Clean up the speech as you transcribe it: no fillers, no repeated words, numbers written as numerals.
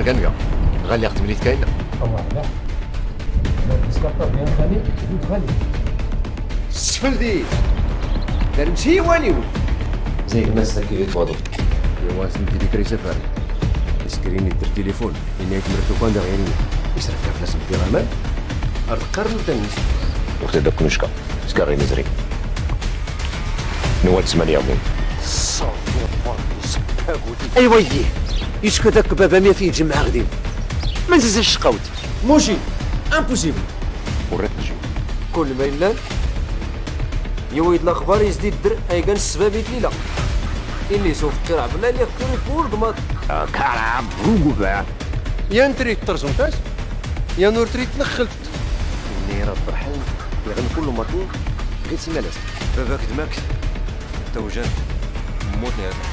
كان كنقا غالي اخت مليت كاينه لا السكرتر ديال خالي زود غالي السفلدي دار مسيواني زي الناس اللي كيتواضعوا ايوا سميتي ديك ريسه فاري اسكريني دير تليفون اني مرتو كان داغيني يصرف كافلاس بالدرهمان القرن تنش وقت داك نشكا سكاري نزري نوال 8 يومين ايوا يديه يشكو داك بابا ما فيه يجمع غديم ما نزلش شقاوت موشي امبوسيبل وريت نجي كل ما يلان يويد الاخبار يزيد الدر اي كان السبابيت ليله اللي سوف ترعب لا اللي كوري فور ضمات كرعب روبا يا نتري ترزمتاش يا نور تريد تنخلت اللي راه طرحان يغني كل مطلوب غير سيما لاس باباك دماك توجان موتني هذا